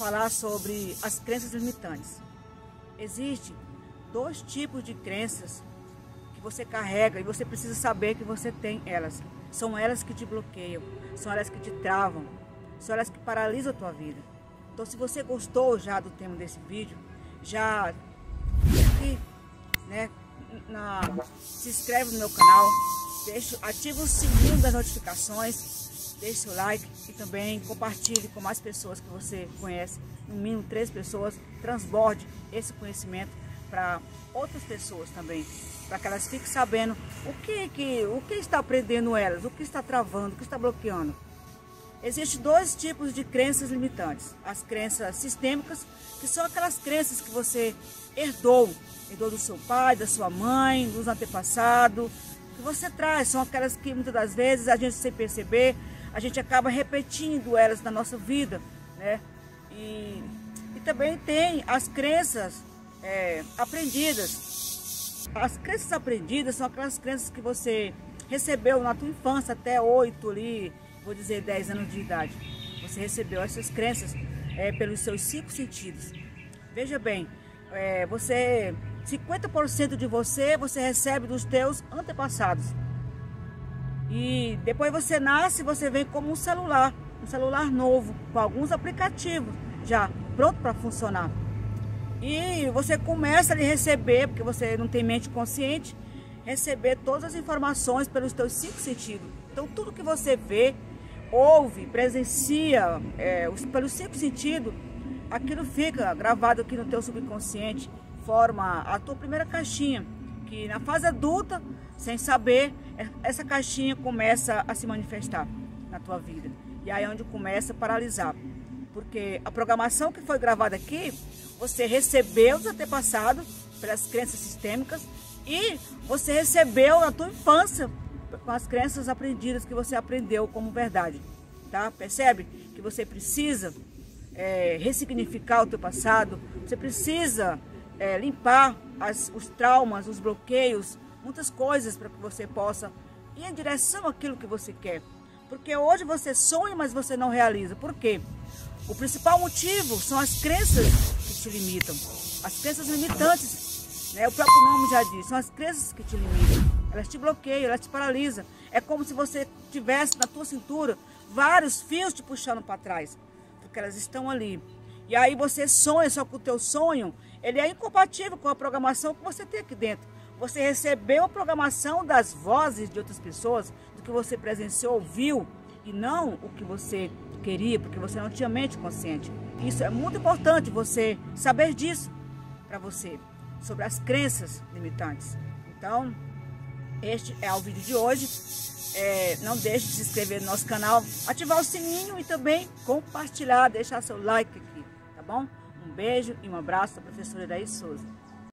falar sobre as crenças limitantes. Existem dois tipos de crenças que você carrega e você precisa saber que você tem elas. São elas que te bloqueiam, são elas que te travam, são elas que paralisam a tua vida. Então, se você gostou já do tema desse vídeo, já aqui, né, se inscreve no meu canal, ativa o sininho das notificações, deixe seu like e também compartilhe com mais pessoas que você conhece, no mínimo 3 pessoas, transborde esse conhecimento para outras pessoas também, para que elas fiquem sabendo o que está prendendo elas, o que está travando, o que está bloqueando. Existem dois tipos de crenças limitantes. As crenças sistêmicas, que são aquelas crenças que você herdou do seu pai, da sua mãe, dos antepassados, que você traz. São aquelas que muitas das vezes a gente, sem perceber, a gente acaba repetindo elas na nossa vida, né? E também tem as crenças aprendidas. As crenças aprendidas são aquelas crenças que você recebeu na tua infância até 8 ali, vou dizer 10 anos de idade. Você recebeu essas crenças pelos seus 5 sentidos. Veja bem, 50% de você recebe dos teus antepassados. E depois você nasce, você vem como um celular novo, com alguns aplicativos já pronto para funcionar. E você começa a receber, porque você não tem mente consciente, receber todas as informações pelos teus 5 sentidos. Então tudo que você vê, ouve, presencia pelos 5 sentidos, aquilo fica gravado aqui no teu subconsciente, forma a tua primeira caixinha, que na fase adulta, sem saber, essa caixinha começa a se manifestar na tua vida. E aí é onde começa a paralisar. Porque a programação que foi gravada aqui, você recebeu dos antepassados, pelas crenças sistêmicas, e você recebeu na tua infância, com as crenças aprendidas que você aprendeu como verdade. Tá? Percebe que você precisa ressignificar o teu passado, você precisa limpar os traumas, os bloqueios, muitas coisas para que você possa ir em direção àquilo que você quer. Porque hoje você sonha, mas você não realiza. Por quê? O principal motivo são as crenças que te limitam. As crenças limitantes, né? O próprio nome já diz, são as crenças que te limitam. Elas te bloqueiam, elas te paralisam. É como se você tivesse na tua cintura vários fios te puxando para trás, porque elas estão ali. E aí você sonha, só que o teu sonho, ele é incompatível com a programação que você tem aqui dentro. Você recebeu a programação das vozes de outras pessoas, do que você presenciou, ouviu, e não o que você queria, porque você não tinha mente consciente. Isso é muito importante você saber disso para você, sobre as crenças limitantes. Então, este é o vídeo de hoje. Não deixe de se inscrever no nosso canal, ativar o sininho e também compartilhar, deixar seu like aqui, tá bom? Um beijo e um abraço da professora Iraí Souza.